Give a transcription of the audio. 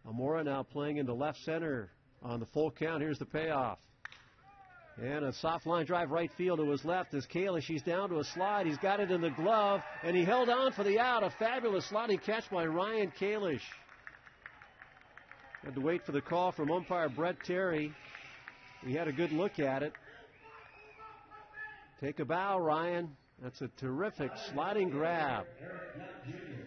Amora now playing into left center on the full count. Here's the payoff. And a soft line drive right field to his left is Kalish. He's down to a slide. He's got it in the glove, and he held on for the out. A fabulous sliding catch by Ryan Kalish. Had to wait for the call from umpire Brett Terry. He had a good look at it. Take a bow, Ryan. That's a terrific sliding grab.